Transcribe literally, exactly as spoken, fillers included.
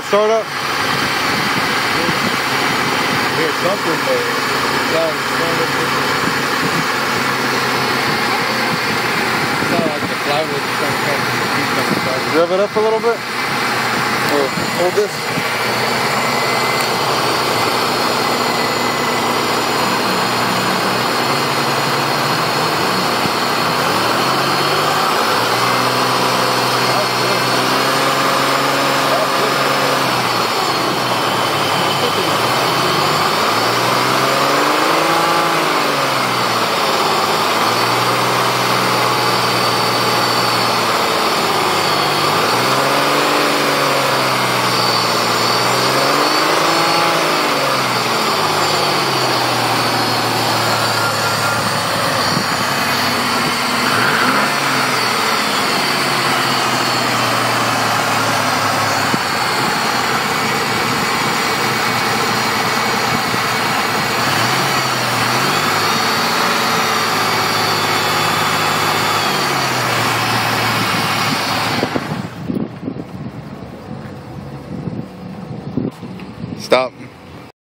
start up? Here's something there. It's all started. It's not like the plywood is trying to catch the piece on the side. Rev it up a little bit. Or hold this.